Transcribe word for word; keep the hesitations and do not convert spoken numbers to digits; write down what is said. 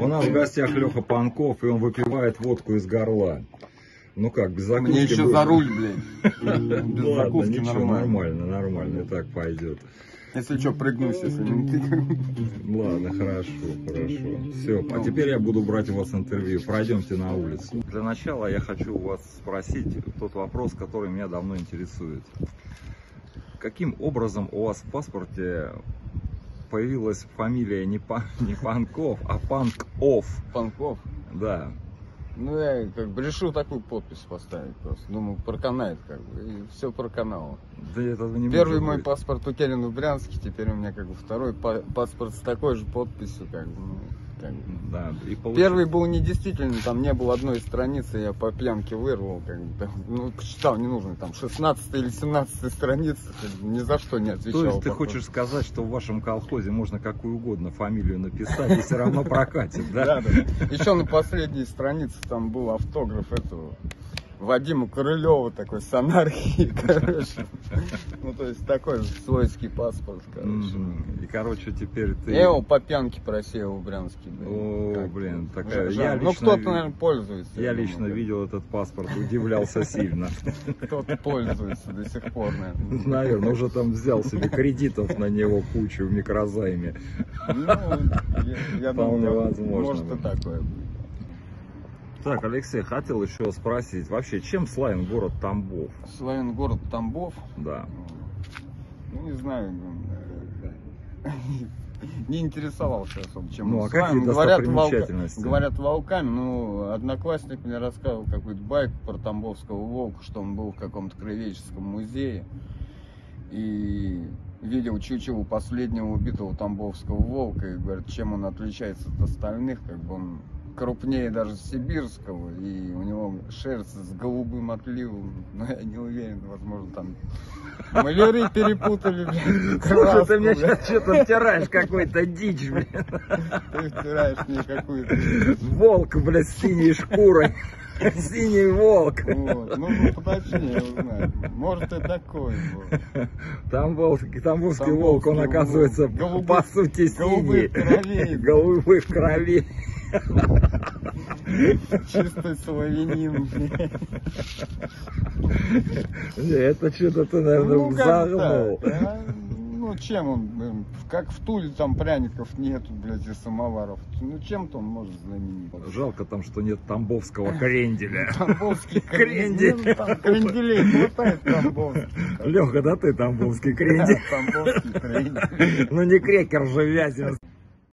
нас в гостях Леха Панков, и он выпивает водку из горла. Ну как, без закуски? Мне еще будет? за руль, блядь. Без Ладно, закуски ничего, нормально. нормально, нормально, и так пойдет. Если что, прыгнусь, если не Ладно, хорошо, хорошо. Все, а теперь я буду брать у вас интервью. Пройдемте на улицу. Для начала я хочу у вас спросить тот вопрос, который меня давно интересует. Каким образом у вас в паспорте появилась фамилия не, Пан, не Панков, а Панков? Панков? Да. Ну, я как бы решил такую подпись поставить просто. Думаю, проканает как бы. И все проканало. Да это не Первый мой быть. паспорт утерян в Брянске, теперь у меня как бы второй паспорт с такой же подписью, как бы. Ну, как бы. Да, и получ... Первый был недействительный, там не было одной страницы, я по пьянке вырвал, как бы, там, ну, почитал, не нужно, там, шестнадцатая или семнадцатая страница, как бы, ни за что не отвечал. То есть ты походу. хочешь сказать, что в вашем колхозе можно какую угодно фамилию написать и все равно прокатит, да? Да, да. Еще на последней странице там был автограф этого Вадима Королева, такой с анархией, короче. Ну, то есть такой свойский паспорт, короче. И, короче, теперь ты... Я его по пьянке просеял в Брянске. Блин. О, Как блин, бы. такая... Жаль. Я Ну, лично кто-то, ви- наверное, пользуется. Я думаю, лично как. видел этот паспорт, удивлялся сильно. Кто-то пользуется до сих пор, наверное. Наверное, уже там взял себе кредитов на него кучу в микрозайме. Ну, я, я Вполне думаю, возможно. может и такое. Так, Алексей, хотел еще спросить, вообще, чем славен город Тамбов? Славен город Тамбов. Да. Ну, не знаю, не интересовался особо, чем Ну, он а какие славен. Говорят, достопримечательности? волка, говорят, волками. Ну, одноклассник мне рассказывал какую-то байку про тамбовского волка, что он был в каком-то краеведческом музее и видел чучело последнего убитого тамбовского волка, и говорят, чем он отличается от остальных, как бы он крупнее даже сибирского, и у него шерсть с голубым отливом, но я не уверен, возможно, там маляры перепутали, блин. Слушай, ты мне сейчас что-то втираешь какой-то дичь, блин. Ты втираешь мне какую-то... Волк, блядь, с синей шкурой. Синий волк. Вот. Ну, ну, поточнее узнать. Может, и такой был. Тамбовский, тамбовский волк, он волк. оказывается, Голубых- по сути, синий. голубых кровей. Голубых кровей. Чистый славянин. Не, это что-то ты, наверное, Ну, как загнул. так, а? Ну, чем он, блин, как в Туле там пряников нету, блядь, и самоваров. Ну, чем-то он может знаменить. Жалко там, что нет тамбовского кренделя. Тамбовский Крендель. крендель. Там кренделей хватает тамбовских. Леха, да ты тамбовский крендель? Тамбовский крендель. Ну не крекер же Вяземский.